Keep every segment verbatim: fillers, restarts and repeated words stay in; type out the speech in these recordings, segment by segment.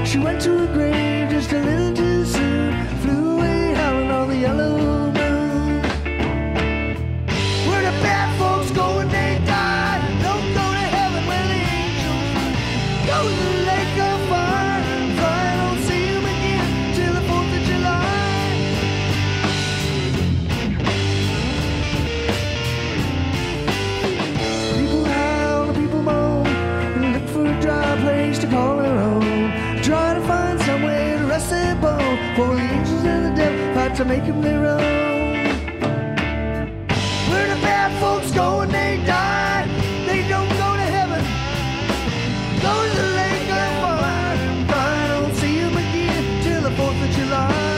She went to her grave just a little too soon. Flew away howling on the yellow moon. Where the bad folks go when they die? Don't go to heaven where the angels go to the lake of fire. Fire, don't see him again till the fourth of July. People howl, people moan, and look for a dry place to call their own. Try to find some way to rest their bone, for the angels and the devil fight to make them their own. Where the bad folks go when they die? They don't go to heaven, go to the lake of fire. I don't see them again till the fourth of July.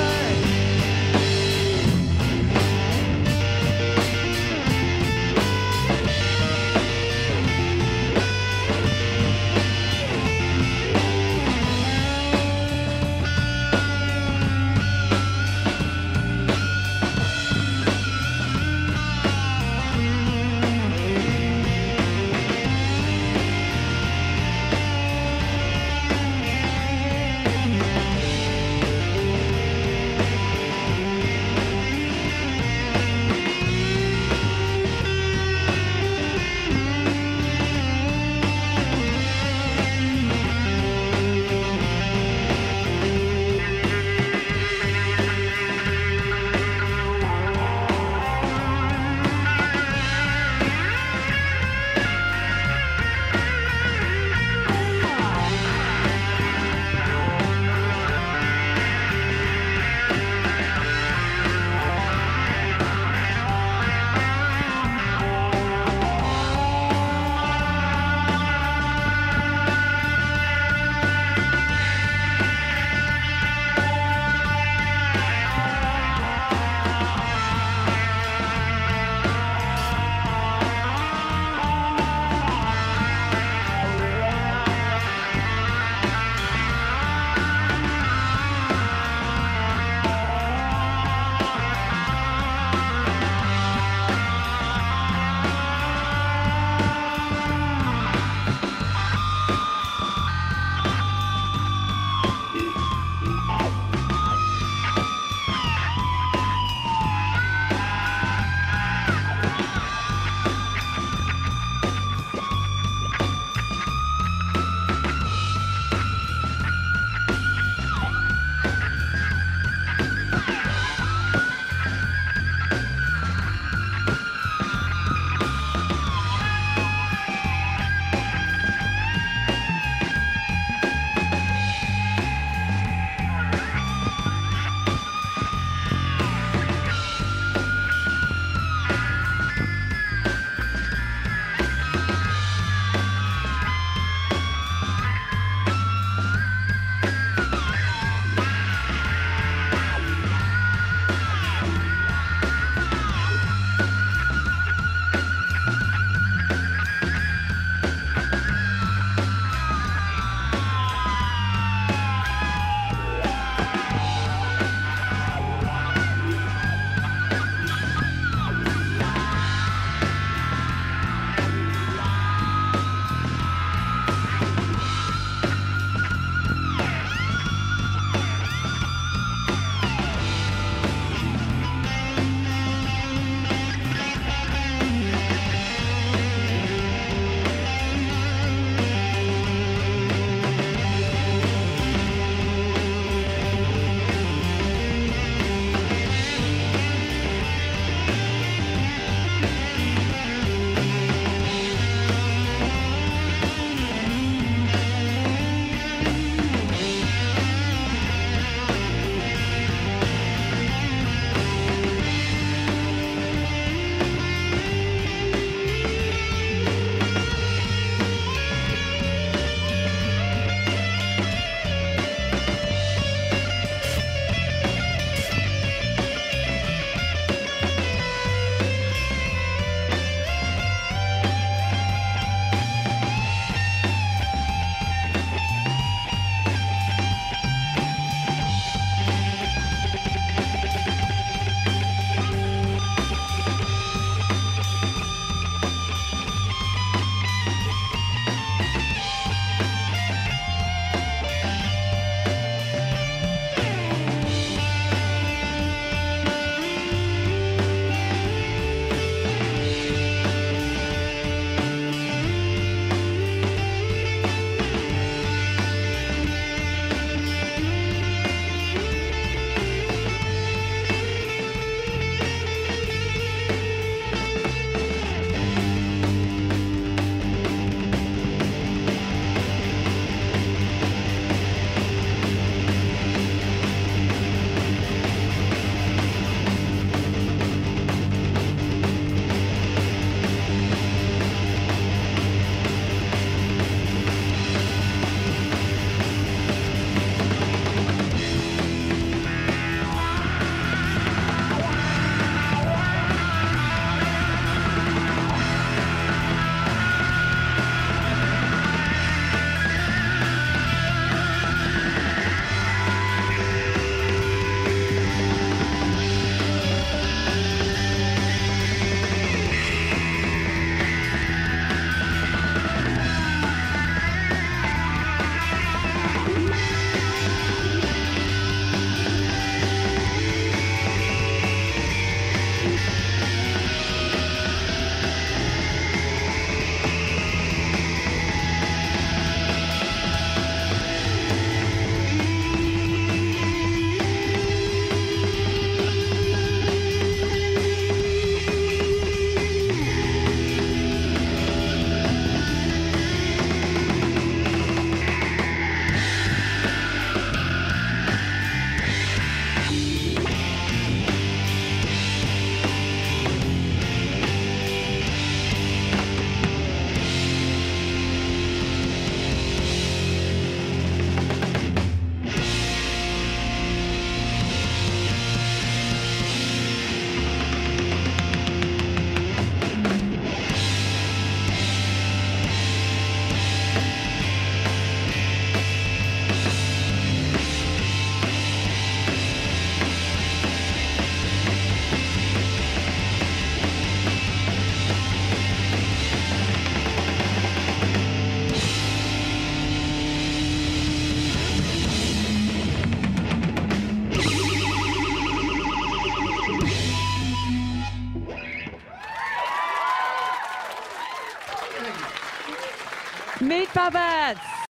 Meat puppets!